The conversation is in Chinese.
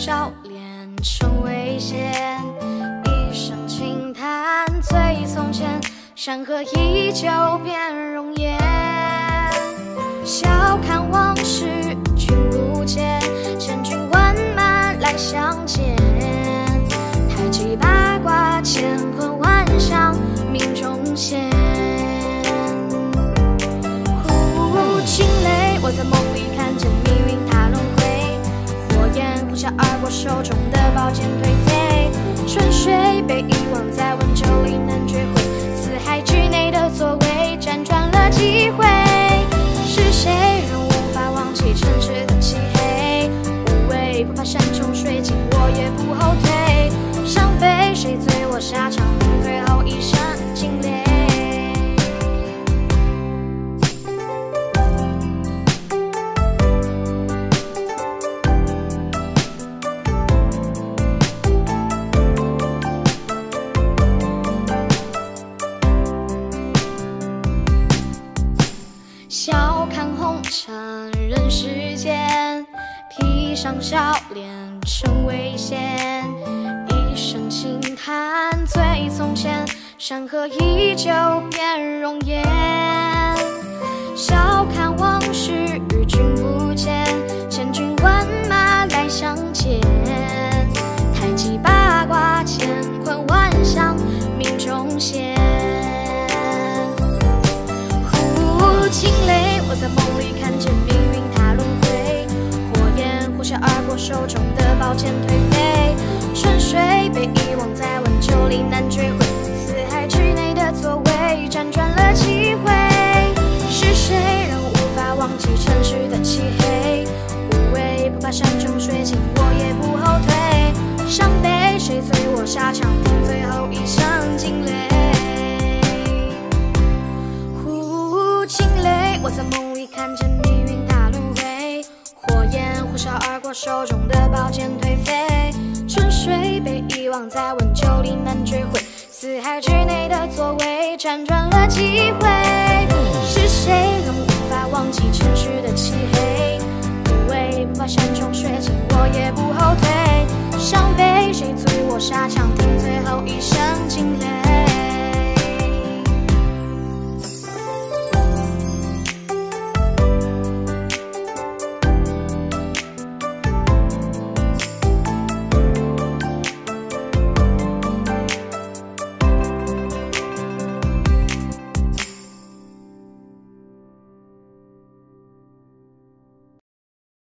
笑脸成危险，一声轻叹最从前，山河依旧变容颜。笑看往事君不见，千军万马来相见。太极八卦乾坤万象命中现。惊雷，我在梦里看见命运它轮回，火焰呼啸而过，手中的宝剑颓废。春水被遗忘在温酒里难追回，四海之内的作为辗转了几回。是谁让无法忘记尘世的漆黑？无畏不怕山穷水尽，我也不后退。伤悲谁醉我沙场，最后一声惊雷。笑看红尘人世间，披上笑脸成危险。一声轻叹最从前，山河依旧变容颜。笑看往事与君不见，千军万马来相见。太极八卦乾坤万象命中现。惊雷，我在梦里看见命运它轮回，火焰呼啸而过，手中的宝剑颓废。春水被遗忘在温酒里难追回，四海之内的作为辗转了几回。是谁让无法忘记尘世的漆黑？无畏不怕山穷水尽，我也不后退。伤悲谁醉我沙场，听最后一声惊雷。惊雷，我在梦里看见命运它轮回，火焰呼啸而过，手中的宝剑颓废。春水被遗忘在温酒里难追回，四海之内的作为辗转了几回。是谁让无法忘记尘世的漆黑？无畏不怕山穷水尽，我也不后退。伤悲谁醉我沙场，听最后一声惊雷。